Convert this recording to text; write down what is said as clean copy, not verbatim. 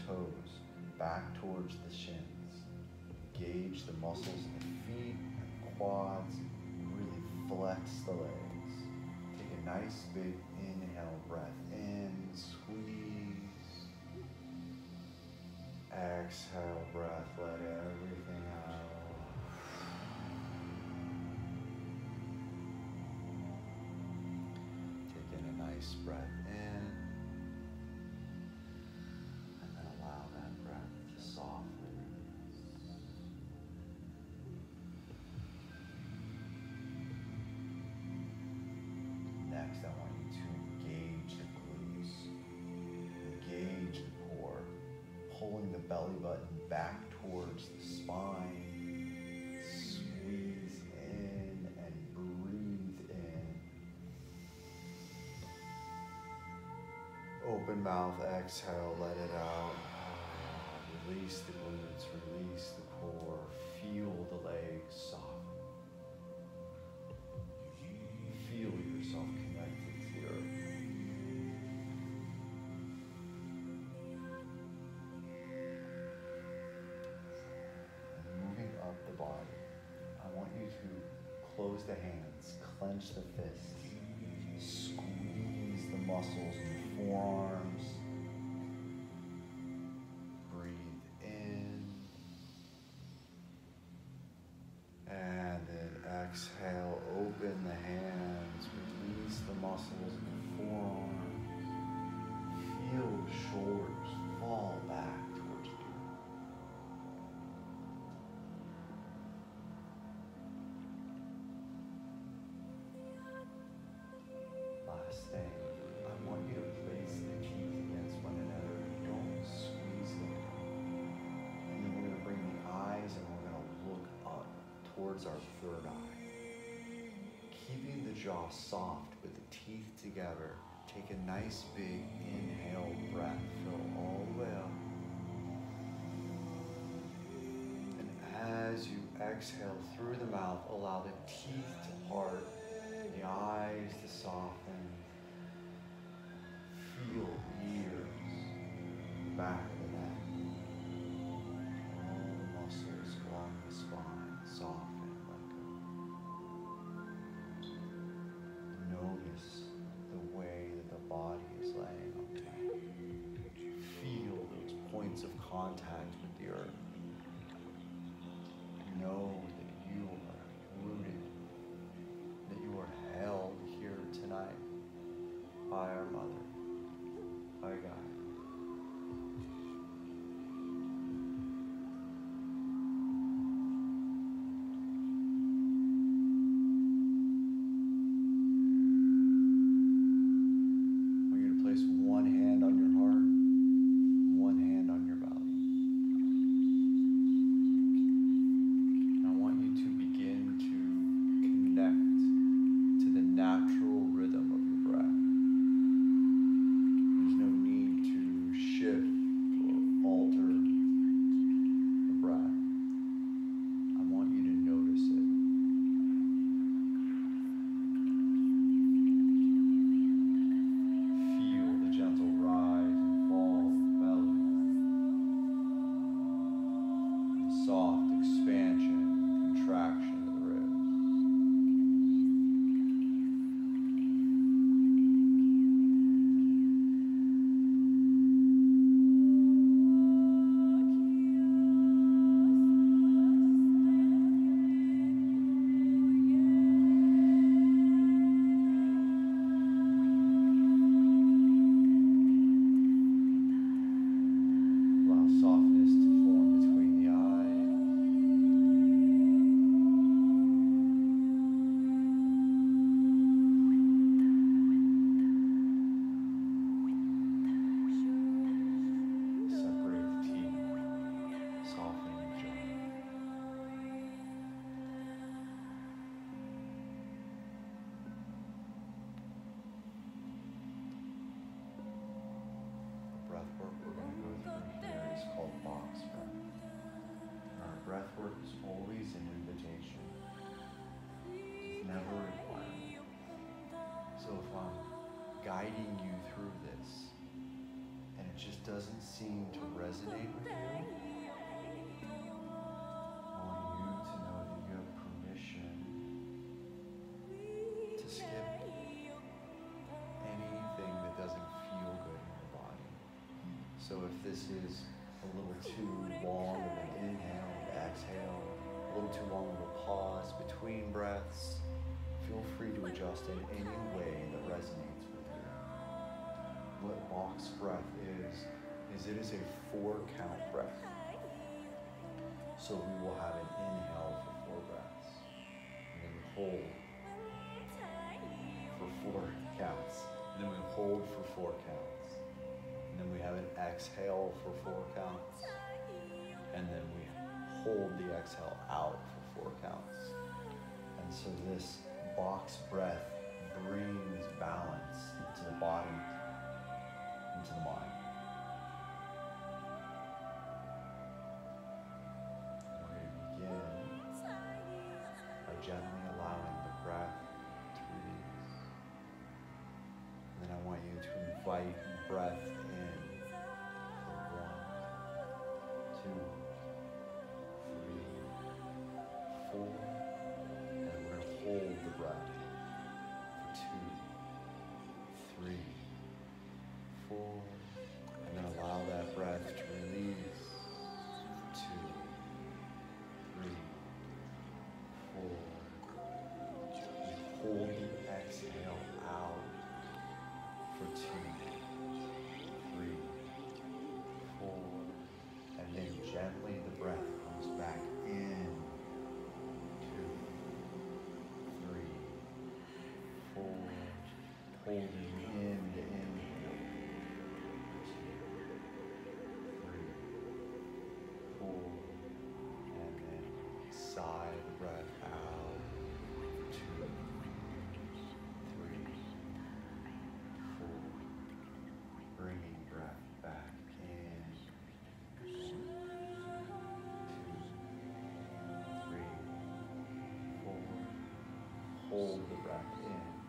toes back towards the shins. Engage the muscles in the feet and quads. Really flex the legs. Take a nice big inhale, breath in, squeeze. Exhale, breath, let everything out. Take in a nice breath in, and then allow that breath to soften. Next, I want you to engage the glutes, engage the core, pulling the belly button back towards the spine. Squeeze in and breathe in. Open mouth, exhale, let it out. Release the glutes, release the core. Feel the legs soften. Feel yourself connected to the earth. And moving up the body, I want you to close the hands, clench the fists, squeeze the muscles in the forearms. Breathe in. And then exhale, open the hands, release the muscles in the forearms. Feel the shoulders fall back towards the earth. Last thing, I want you to place the teeth against one another. Don't squeeze them. And then we're going to bring the eyes and we're going to look up towards our third eye. Keeping the jaw soft with the teeth together, take a nice big inhale breath, fill all the way up. And as you exhale through the mouth, allow the teeth to part, the eyes to soften. Feel the ears, the back of the neck. All the muscles along the spine soften. Notice the way that the body is laying on the mat. Feel those points of contact with the earth. Know that you are rooted, that you are held here tonight by our Mother, by God. Breathwork is always an invitation. It's never a requirement. So if I'm guiding you through this and it just doesn't seem to resonate with you, I want you to know that you have permission to skip anything that doesn't feel good in your body. So if this is a little too long of an inhale and exhale, a little too long of a pause between breaths, feel free to adjust in any way that resonates with you. What box breath is it is a 4-count breath. So we will have an inhale for 4 breaths, and then we hold for 4 counts, and then we hold for 4 counts, and then we have an exhale for 4 counts, and then we hold the exhale out for 4 counts. And so this box breath brings balance into the body, into the mind. And we're going to begin by gently allowing the breath to release. And then I want you to invite breath in for 1, 2, 3, 4. And we're going to hold the breath for 2, 3, 4. And then allow that breath to release for 2, 3, 4. And hold the exhale out for 2, 3, 4. And then gently the breath comes back in. 2, 3, 4. Holding in the inhale. 2, 3, 4. And then sigh the breath out. 2, 3, 4. Bringing breath back in. 1, 2, 3, 4. Hold the breath in.